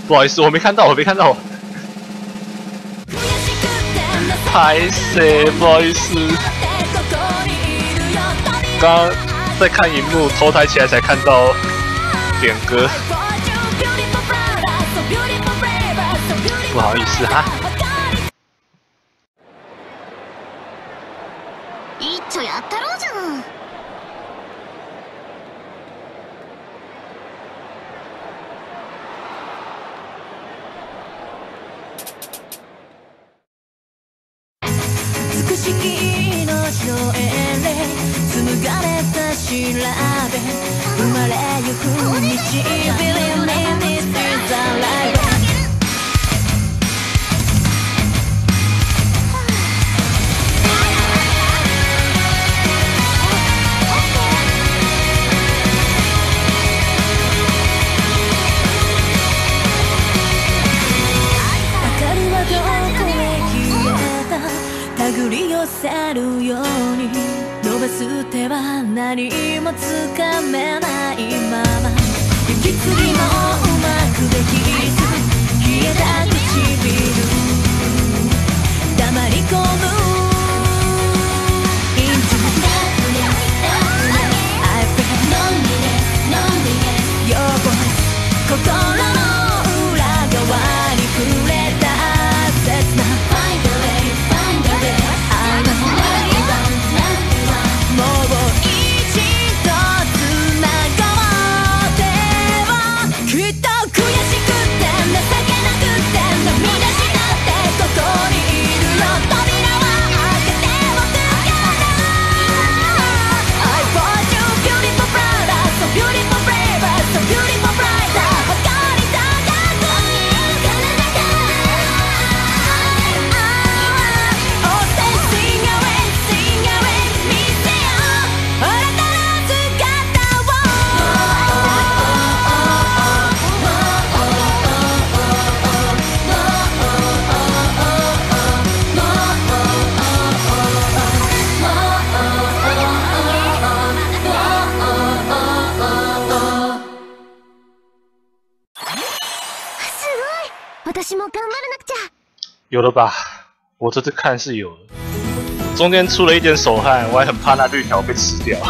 不好意思，我没看到，拍谁？不好意思，刚刚在看荧幕，头抬起来才看到点歌，不好意思哈。 一丁やったろうじゃん。美しき命の英霊紡がれた調べ生まれゆく道 Believe me this is our life 手繰り寄せるように伸ばす手は何もつかめないまま息継ぎもうまくできず冷えた唇黙り込む Into I feel Your voice 心の裏側に触れた切な有了吧？我这次看是有了，中间出了一点手汗，我还很怕那绿条被吃掉。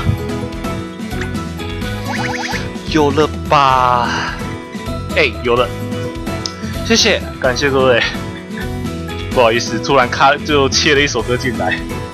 有了吧？哎，有了，谢谢，感谢各位。不好意思，突然就切了一首歌进来。